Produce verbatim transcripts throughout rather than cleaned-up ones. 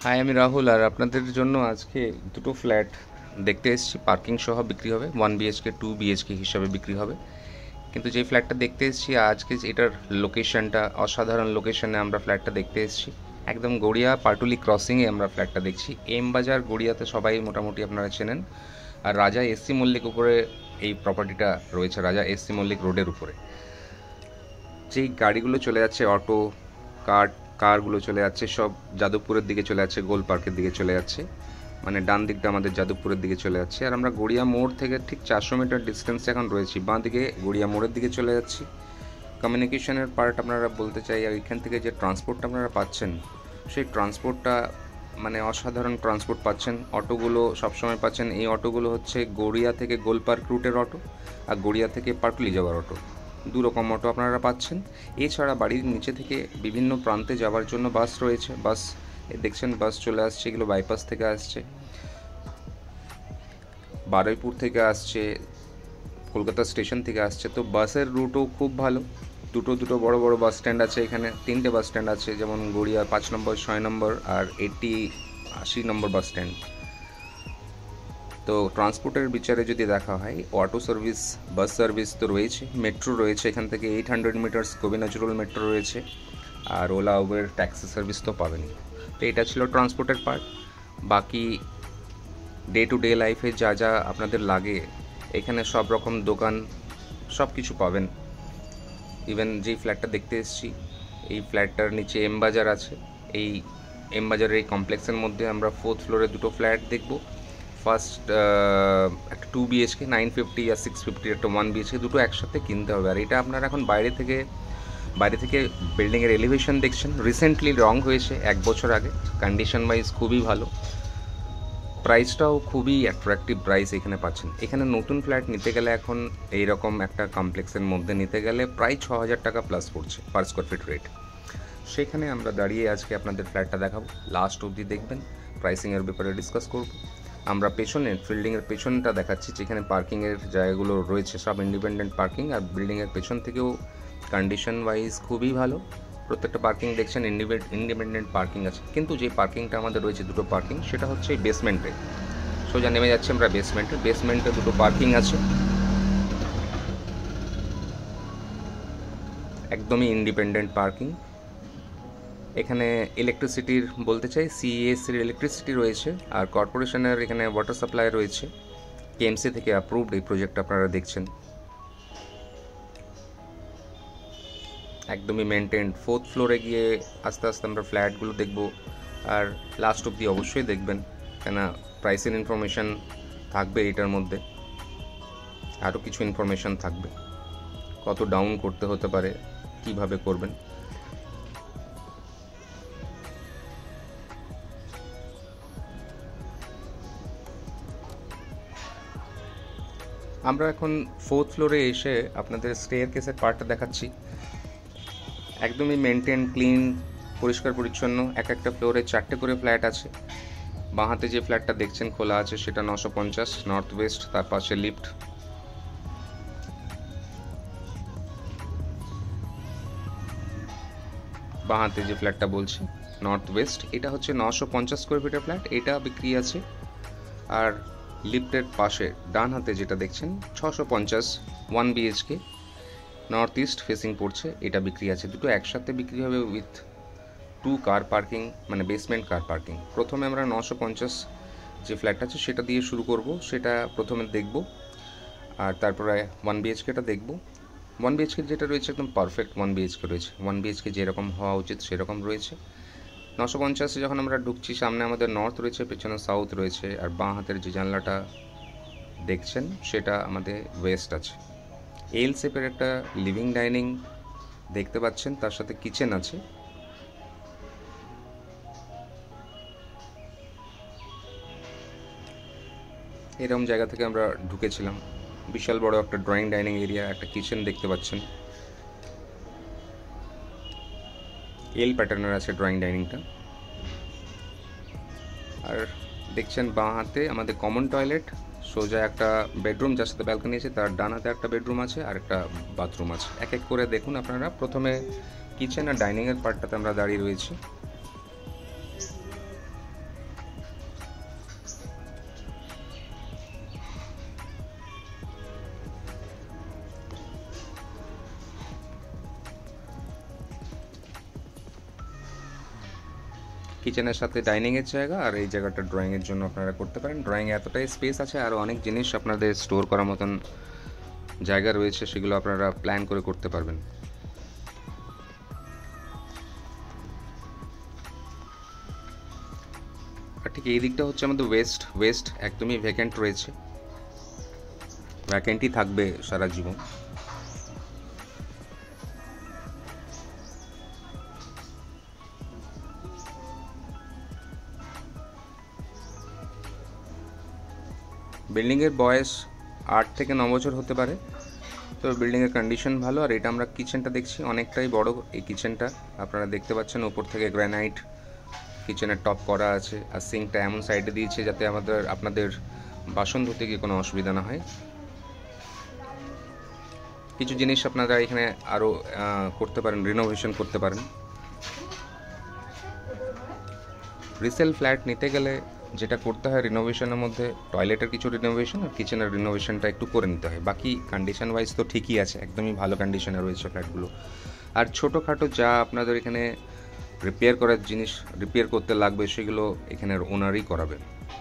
High, আমি রাহুল। আর আপনাদের জন্য আজকে দুটো ফ্ল্যাট দেখতে এসেছি। পার্কিং সহ বিক্রি হবে, ওয়ান বিএইচকে টু বিএইচকে হিসাবে বিক্রি হবে। কিন্তু যে ফ্ল্যাটটা দেখতে এসেছি আজকে, এটার লোকেশনটা অসাধারণ লোকেশনে আমরা ফ্ল্যাটটা দেখতে এসেছি। একদম গড়িয়া পাটুলি ক্রসিংয়ে আমরা ফ্ল্যাটটা দেখছি। এম বাজার গড়িয়াতে সবাই মোটামুটি আপনারা চেনেন। আর রাজা এসসি মল্লিক উপরে এই প্রপার্টিটা রয়েছে, রাজা এসসি মল্লিক রোডের উপরে। যেই গাড়িগুলো চলে যাচ্ছে, অটো কার কারগুলো চলে যাচ্ছে, সব যাদবপুরের দিকে চলে যাচ্ছে, গোল পার্কের দিকে চলে যাচ্ছে। মানে ডান দিকটা আমাদের যাদবপুরের দিকে চলে যাচ্ছে। আর আমরা গড়িয়া মোড় থেকে ঠিক চারশো মিটার ডিস্টেন্সে এখন রয়েছি। বাঁ দিকে গড়িয়া মোড়ের দিকে চলে যাচ্ছি। কমিউনিকেশনের পার্ট আপনারা বলতে চাই, আর এখান থেকে যে ট্রান্সপোর্টটা আপনারা পাচ্ছেন, সেই ট্রান্সপোর্টটা মানে অসাধারণ ট্রান্সপোর্ট পাচ্ছেন। অটোগুলো সবসময় পাচ্ছেন। এই অটোগুলো হচ্ছে গড়িয়া থেকে গোল পার্ক রুটের অটো, আর গড়িয়া থেকে পাটুলি যাওয়ার অটো। দু রকম অটো আপনারা পাচ্ছেন। এছাড়া বাড়ির নিচে থেকে বিভিন্ন প্রান্তে যাওয়ার জন্য বাস রয়েছে। বাস দেখছেন, বাস চলে আসছে। এগুলো বাইপাস থেকে আসছে, বারুইপুর থেকে আসছে, কলকাতা স্টেশন থেকে আসছে। তো বাসের রুটও খুব ভালো। দুটো দুটো বড় বড় বাস স্ট্যান্ড আছে এখানে। তিনটে বাস স্ট্যান্ড আছে, যেমন গড়িয়া পাঁচ নম্বর, ছয় নম্বর আর এইটি আশি নম্বর বাস স্ট্যান্ড। তো ট্রান্সপোর্টের বিচারে যদি দেখা হয়, অটো সার্ভিস, বাস সার্ভিস তো রয়েছে, মেট্রো রয়েছে। এখান থেকে এইট হান্ড্রেড মিটার্স কবি নজরুল মেট্রো রয়েছে। আর ওলা উবের ট্যাক্সি সার্ভিস তো পাবেনই। তো এটা ছিল ট্রান্সপোর্টের পার্ট। বাকি ডে টু ডে লাইফে যা যা আপনাদের লাগে, এখানে সব রকম দোকান সব কিছু পাবেন। ইভেন যেই ফ্ল্যাটটা দেখতে এসেছি, এই ফ্ল্যাটটার নিচে এম বাজার আছে। এই এম বাজারের এই কমপ্লেক্সের মধ্যে আমরা ফোর্থ ফ্লোরে দুটো ফ্ল্যাট দেখব। ফার্স্ট একটা টু বিএইচকে নাইন ফিফটি আর সিক্স ফিফটির একটা ওয়ান বিএইচকে, দুটো একসাথে কিনতে হবে। আর এটা আপনারা এখন বাইরে থেকে বাইরে থেকে বিল্ডিংয়ের এলিভেশন দেখছেন। রিসেন্টলি রং হয়েছে এক বছর আগে। কন্ডিশন ওয়াইজ খুবই ভালো, প্রাইসটাও খুবই অ্যাট্রাকটিভ প্রাইস এখানে পাচ্ছেন। এখানে নতুন ফ্ল্যাট নিতে গেলে এখন এইরকম একটা কমপ্লেক্সের মধ্যে নিতে গেলে প্রায় ছ হাজার টাকা প্লাস পড়ছে পার স্কোয়ার ফিট রেট। সেখানে আমরা দাঁড়িয়ে আজকে আপনাদের ফ্ল্যাটটা দেখাবো। লাস্ট অবধি দেখবেন, প্রাইসিংয়ের ব্যাপারে ডিসকাস করব। আমরা পেছনে বিল্ডিংয়ের পেছনটা দেখাচ্ছি, যেখানে পার্কিংয়ের জায়গাগুলো রয়েছে সব ইন্ডিপেন্ডেন্ট পার্কিং। আর বিল্ডিংয়ের পেছন থেকেও কন্ডিশন ওয়াইজ খুবই ভালো। প্রত্যেকটা পার্কিং দেখছেন ইন্ডিপেন্ডেন্ট পার্কিং আছে। কিন্তু যে পার্কিংটা আমাদের রয়েছে, দুটো পার্কিং, সেটা হচ্ছে বেসমেন্টে। সোজা নেমে যাচ্ছে আমরা বেসমেন্টে। বেসমেন্টে দুটো পার্কিং আছে, একদমই ইন্ডিপেন্ডেন্ট পার্কিং। এখানে ইলেকট্রিসিটির বলতে চাই, সিইএসসির ইলেকট্রিসিটি রয়েছে, আর কর্পোরেশনের এখানে ওয়াটার সাপ্লাই রয়েছে। কেএমসি থেকে অ্যাপ্রুভড এই প্রজেক্ট আপনারা দেখছেন। একদমই মেনটেন্ড। ফোর্থ ফ্লোরে গিয়ে আস্তে আস্তে আমরা ফ্ল্যাটগুলো দেখব। আর লাস্ট অবধি অবশ্যই দেখবেন, কেন প্রাইসের ইনফরমেশান থাকবে এটার মধ্যে। আরও কিছু ইনফরমেশান থাকবে, কত ডাউন করতে হতে পারে, কিভাবে করবেন। আমরা এখন ফোর্থ ফ্লোরে এসে আপনাদের স্টেয়ার কেসের পার্টটা দেখাচ্ছি। একদমই মেনটেন, ক্লিন, পরিষ্কার পরিচ্ছন্ন। এক একটা ফ্লোরে চারটে করে ফ্ল্যাট আছে। বাঁ হাতে যে ফ্ল্যাটটা দেখছেন খোলা আছে, সেটা নশো পঞ্চাশ নর্থ ওয়েস্ট, তার পাশে লিফট। বাঁ হাতে যে ফ্ল্যাটটা বলছি নর্থ ওয়েস্ট, এটা হচ্ছে নশো পঞ্চাশ স্কোয়ার ফিটের ফ্ল্যাট, এটা বিক্রি আছে। আর লিফটের পাশে ডান হাতে যেটা দেখছেন ছশো পঞ্চাশ one BHK north east facing পড়ছে, এটা বিক্রি আছে। দুটো একসাথে বিক্রি হবে উইথ টু কার পার্কিং, মানে বেসমেন্ট কার পার্কিং। প্রথমে আমরা নশো পঞ্চাশ যে ফ্ল্যাট আছে সেটা দিয়ে শুরু করব, সেটা প্রথমে দেখব। আর তারপরে ওয়ান বিএইচকেটা দেখব। ওয়ান বিএইচকে যেটা রয়েছে একদম পারফেক্ট ওয়ান বিএইচকে রয়েছে। ওয়ান বিএইচকে যেরকম হওয়া উচিত সেরকম রয়েছে। নশো পঞ্চাশে যখন আমরা ঢুকছি, সামনে আমাদের নর্থ রয়েছে, পেছনে সাউথ রয়েছে। আর বাঁ হাতের যে জানলাটা দেখছেন সেটা আমাদের ওয়েস্ট আছে। এল শেপের একটা লিভিং ডাইনিং দেখতে পাচ্ছেন, তার সাথে কিচেন আছে। এরকম জায়গা থেকে আমরা ঢুকেছিলাম। বিশাল বড় একটা ড্রয়িং ডাইনিং এরিয়া, একটা কিচেন দেখতে পাচ্ছেন। এল প্যাটার্নের আছে ড্রয়িং ডাইনিংটা। আর দেখছেন বাঁ হাতে আমাদের কমন টয়লেট, সোজা একটা বেডরুম যার সাথে ব্যালকনি আছে, তার ডান হাতে একটা বেডরুম আছে আর একটা বাথরুম আছে। এক এক করে দেখুন আপনারা। প্রথমে কিচেন আর ডাইনিংয়ের পার্টটাতে আমরা দাঁড়িয়ে রয়েছি। কিচেনের সাথে ডাইনিংয়ের জায়গা, আর এই জায়গাটা ড্রয়িংয়ের জন্য আপনারা করতে পারেন। ড্রয়িংয়ে এতটাই স্পেস আছে, আর অনেক জিনিস আপনাদের স্টোর করার মতন জায়গা রয়েছে, সেগুলো আপনারা প্ল্যান করে করতে পারবেন। আর ঠিক এই দিকটা হচ্ছে আমাদের ওয়েস্ট ওয়েস্ট একদমই ভ্যাকেন্ট রয়েছে, ভ্যাকেন্টই থাকবে সারা জীবন। বিল্ডিংয়ের বয়স আট থেকে ন বছর হতে পারে, তো বিল্ডিংয়ের কন্ডিশন ভালো। আর এটা আমরা কিচেনটা দেখছি, অনেকটাই বড় এই কিচেনটা, আপনারা দেখতে পাচ্ছেন ওপর থেকে গ্রানাইট কিচেনের টপ করা আছে। আর সিঙ্কটা এমন সাইডে দিয়েছে যাতে আমাদের আপনাদের বাসন ধুতে গিয়ে কোনো অসুবিধা না হয়। কিছু জিনিস আপনারা এখানে আরও করতে পারেন, রিনোভেশন করতে পারেন। রিসেল ফ্ল্যাট নিতে গেলে যেটা করতে হয় রিনোভেশনের মধ্যে, টয়লেটের কিছু রিনোভেশন আর কিচেনের রিনোভেশনটা একটু করে নিতে হয়। বাকি কন্ডিশন ওয়াইজ তো ঠিকই আছে, একদমই ভালো কন্ডিশনে রয়েছে ফ্ল্যাটগুলো। আর ছোটোখাটো যা আপনাদের এখানে রিপেয়ার করার জিনিস রিপেয়ার করতে লাগবে, সেগুলো এখানের ওনারই করাবে।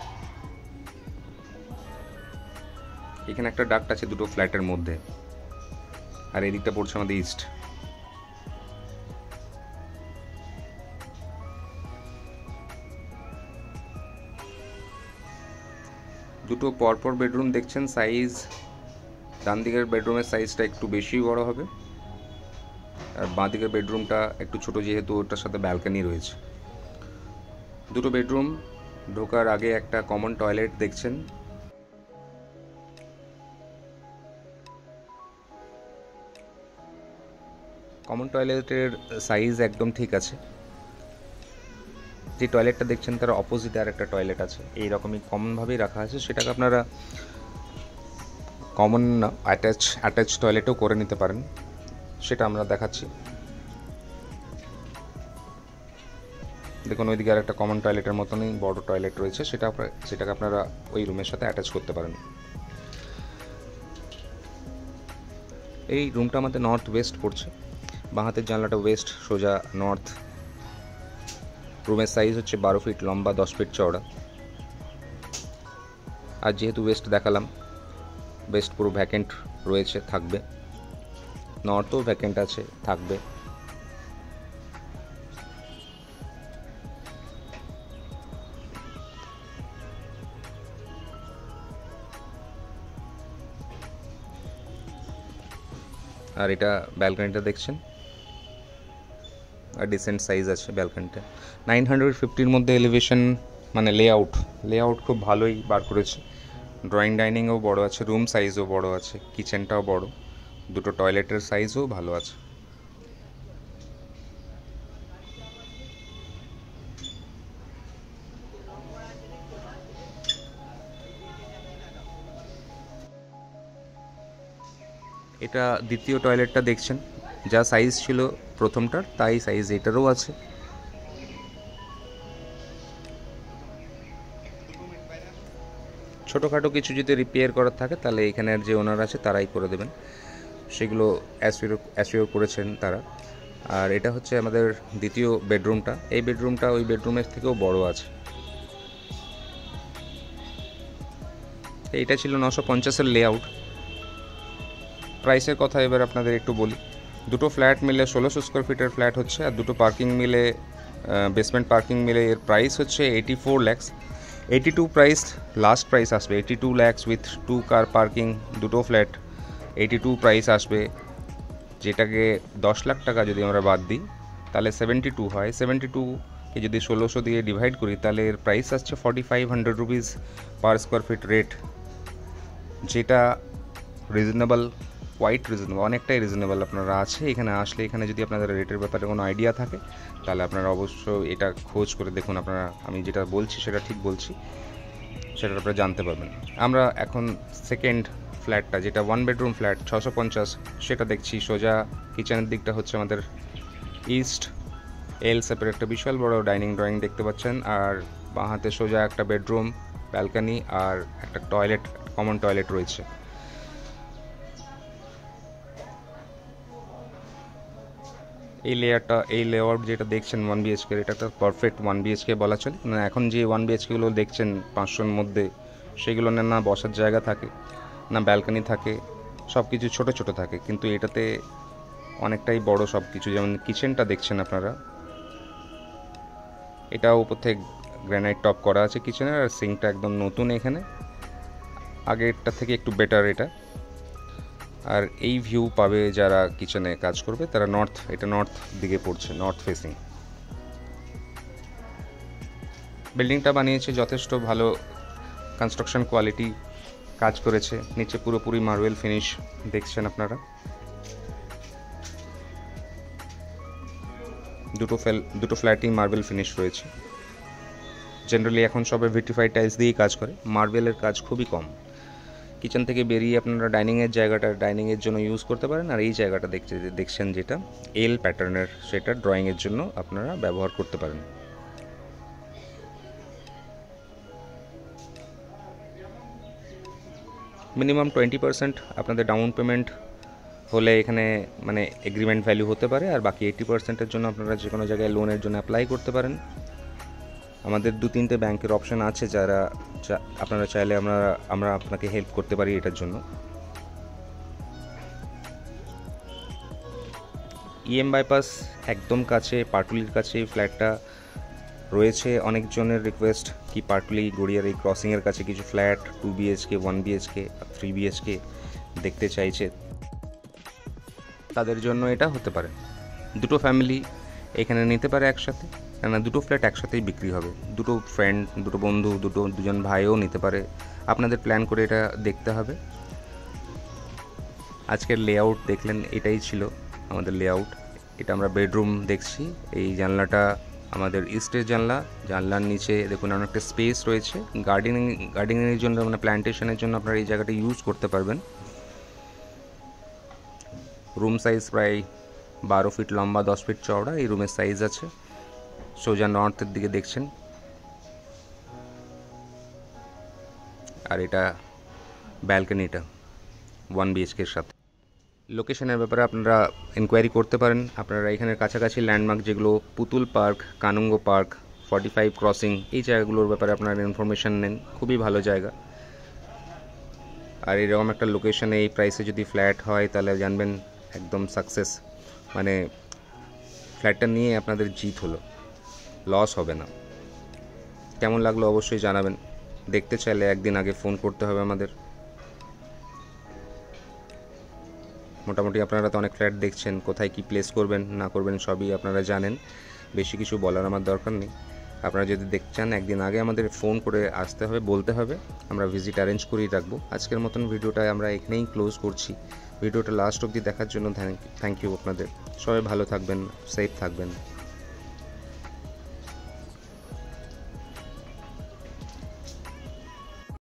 এখানে একটা ডাক্ট আছে দুটো ফ্ল্যাটের মধ্যে, আর এই দিকটা পড়ছে আমাদের ইস্ট। দুটো পরপর বেডরুম দেখছেন, সাইজ ডান দিকের বেডরুমের সাইজটা একটু বেশি বড় হবে, আর বাঁ দিকের বেডরুমটা একটু ছোট, যেহেতু ওটার সাথে ব্যালকনি রয়েছে। দুটো বেডরুম, ঢোকার আগে একটা কমন টয়লেট দেখছেন। কমন টয়লেটের সাইজ একদম ঠিক আছে। যে টয়লেটটা দেখছেন তার অপোজিটে আর একটা টয়লেট আছে, এইরকমই কমনভাবেই রাখা আছে। সেটাকে আপনারা কমন অ্যাটাচ অ্যাটাচ টয়লেটও করে নিতে পারেন, সেটা আমরা দেখাচ্ছি। দেখুন ওইদিকে আর একটা কমন টয়লেটের মতনই বড় টয়লেট রয়েছে, সেটা সেটাকে আপনারা ওই রুমের সাথে অ্যাটাচ করতে পারেন। এই রুমটা আমাদের নর্থ ওয়েস্ট পড়ছে, বাঁ হাতের জানলাটা ওয়েস্ট, সোজা নর্থ। রুমের সাইজ হচ্ছে বারো ফিট লম্বা, দশ ফিট চওড়া। আর যেহেতু ওয়েস্ট দেখালাম, ওয়েস্ট পুরো ভ্যাকেন্ট রয়েছে, থাকবে। নর্থও ভ্যাকেন্ট আছে, থাকবে। আর এটা ব্যালকনিটা দেখছেন, আর ডিসেন্ট সাইজ আছে ব্যালকনিটা। নাইন হান্ড্রেড ফিফটির মধ্যে এলিভেশন মানে লেআউট লেআউট খুব ভালোই বার করেছে। ড্রয়িং ডাইনিংও বড় আছে, রুম সাইজও বড় আছে, কিচেনটাও বড়, দুটো টয়লেটের সাইজও ভালো আছে। এটা দ্বিতীয় টয়লেটটা দেখছেন, যা সাইজ ছিল প্রথমটার তাই সাইজ এটারও আছে। ছোটোখাটো কিছু যদি রিপেয়ার করার থাকে তাহলে এখানের যে ওনার আছে তারাই করে দেবেন, সেগুলো অ্যাসিওর অ্যাসিওর করেছেন তারা। আর এটা হচ্ছে আমাদের দ্বিতীয় বেডরুমটা, এই বেডরুমটা ওই বেডরুমের থেকেও বড় আছে। এইটা ছিল নশো পঞ্চাশের লেআউট। প্রাইসের কথা এবার আপনাদের একটু বলি। দুটো ফ্ল্যাট মিলে ষোলোশো স্কোয়ার ফিটের ফ্ল্যাট হচ্ছে, আর দুটো পার্কিং মিলে বেসমেন্ট পার্কিং মিলে এর প্রাইস হচ্ছে eighty four lakhs. Eighty two price last price আসবে, eighty two lakhs with two car parking, দুটো ফ্ল্যাট এইটি টু প্রাইস আসবে। যেটাকে দশ লাখ টাকা যদি আমরা বাদ দিই তাহলে সেভেন্টি টু হয়। সেভেন্টি টুকে যদি ষোলোশো দিয়ে ডিভাইড করি তাহলে এর প্রাইস আসছে forty five hundred rupees per square feet rate, যেটা রিজনেবল, কোয়াইট রিজনেবল, অনেকটাই রিজনেবল আপনারা আছে। এখানে আসলে এখানে যদি আপনাদের রেটের ব্যাপারে কোনো আইডিয়া থাকে তাহলে আপনারা অবশ্যই এটা খোঁজ করে দেখুন। আপনারা আমি যেটা বলছি সেটা ঠিক বলছি, সেটা আপনারা জানতে পারবেন। আমরা এখন সেকেন্ড ফ্ল্যাটটা, যেটা ওয়ান বেডরুম ফ্ল্যাট ছশো পঞ্চাশ, সেটা দেখছি। সোজা কিচেনের দিকটা হচ্ছে আমাদের ইস্ট, এল শেপের একটা বিশাল বড় ডাইনিং ড্রয়িং দেখতে পাচ্ছেন, আর বাঁ হাতে সোজা একটা বেডরুম, ব্যালকনি আর একটা টয়লেট, কমন টয়লেট রয়েছে। এই লেয়ারটা, এই লেআউট যেটা দেখছেন ওয়ান বিএইচকে, এটা একটা পারফেক্ট ওয়ান বিএইচকে বলা চলে। না এখন যে ওয়ান বিএইচকেগুলো দেখছেন পাঁচশোর মধ্যে, সেগুলো না বসার জায়গা থাকে, না ব্যালকনি থাকে, সব কিছু ছোটো ছোটো থাকে, কিন্তু এটাতে অনেকটাই বড় সব কিছু। যেমন কিচেনটা দেখছেন আপনারা, এটা উপর থেকে গ্রানাইট টপ করা আছে কিচেনের, আর সিঙ্কটা একদম নতুন এখানে, আগেরটা থেকে একটু বেটার এটা। আর এই ভিউ পাবে যারা কিচেনে কাজ করবে তারা, নর্থ, এটা নর্থ দিকে পড়ছে, নর্থ ফেসিং। বিল্ডিংটা বানিয়েছে যথেষ্ট ভালো কনস্ট্রাকশন কোয়ালিটি কাজ করেছে, নিচে পুরোপুরি মার্বেল ফিনিশ দেখছেন আপনারা। দুটো ফেল দুটো ফ্ল্যাটই মার্বেল ফিনিশ রয়েছে। জেনারেলি এখন সবাই ভিটিফাইড টাইলস দিয়েই কাজ করে, মার্বেলের কাজ খুবই কম। কিচেন থেকে বেরিয়ে আপনারা ডাইনিংয়ের জায়গাটা ডাইনিংয়ের জন্য ইউজ করতে পারেন, আর এই জায়গাটা দেখতে দেখছেন যেটা এল প্যাটার্নের, সেটা ড্রয়িংয়ের জন্য আপনারা ব্যবহার করতে পারেন। মিনিমাম টোয়েন্টি পার্সেন্ট আপনাদের ডাউন পেমেন্ট হলে এখানে মানে এগ্রিমেন্ট ভ্যালু হতে পারে, আর বাকি এইটি পার্সেন্টের জন্য আপনারা যে কোনো জায়গায় লোনের জন্য অ্যাপ্লাই করতে পারেন। আমাদের দু তিনটে ব্যাংকের অপশান আছে, যারা আপনারা চাইলে আমরা আমরা আপনাকে হেল্প করতে পারি এটার জন্য। ইএম বাইপাস একদম কাছে, পাটুলির কাছে ফ্ল্যাটটা রয়েছে। অনেকজনের রিকোয়েস্ট কি পাটুলি গড়িয়ার এই ক্রসিংয়ের কাছে কিছু flat two BHK, one BHK, three BHK দেখতে চাইছে, তাদের জন্য এটা হতে পারে। দুটো ফ্যামিলি এখানে নিতে পারে একসাথে, কেননা দুটো ফ্ল্যাট একসাথেই বিক্রি হবে। দুটো ফ্রেন্ড, দুটো বন্ধু, দুটো দুজন ভাইও নিতে পারে। আপনাদের প্ল্যান করে এটা দেখতে হবে। আজকের লেআউট দেখলেন, এটাই ছিল আমাদের লেআউট। এটা আমরা বেডরুম দেখছি। এই জানলাটা আমাদের ইস্টের জানলা, জানলার নিচে দেখুন অনেকটা স্পেস রয়েছে। গার্ডেনিং গার্ডেনিংয়ের জন্য মানে প্ল্যান্টেশনের জন্য আপনারা এই জায়গাটা ইউজ করতে পারবেন। রুম সাইজ প্রায় বারো ফিট লম্বা, দশ ফিট চওড়া এই রুমের সাইজ আছে। সোজা নর্থের দিকে দেখছেন, আর এটা ব্যালকনিটা ওয়ান বিএইচকের সাথে। লোকেশনের ব্যাপারে আপনারা এনকোয়ারি করতে পারেন। আপনারা এখানের কাছাকাছি ল্যান্ডমার্ক যেগুলো Putul park, Kanungo park, forty five crossing, এই জায়গাগুলোর ব্যাপারে আপনারা ইনফরমেশান নেন। খুবই ভালো জায়গা। আর এরকম একটা লোকেশনে এই প্রাইসে যদি ফ্ল্যাট হয় তাহলে জানবেন একদম সাকসেস, মানে ফ্ল্যাটটা নিয়ে আপনাদের জিত হলো, লস হবে না। কেমন লাগলো অবশ্যই জানাবেন। দেখতে চাইলে একদিন আগে ফোন করতে হবে আমাদের। মোটামুটি আপনারা তো অনেক ফ্ল্যাট দেখছেন, কোথায় কি প্লেস করবেন না করবেন সবই আপনারা জানেন, বেশি কিছু বলার আমার দরকার নেই। আপনারা যদি দেখতে চান একদিন আগে আমাদের ফোন করে আসতে হবে, বলতে হবে, আমরা ভিজিট অ্যারেঞ্জ করেই রাখবো। আজকের মতন ভিডিওটা আমরা এখানেই ক্লোজ করছি। ভিডিওটা লাস্ট অবধি দেখার জন্য থ্যাংক ইউ আপনাদের। সবাই ভালো থাকবেন, সেফ থাকবেন।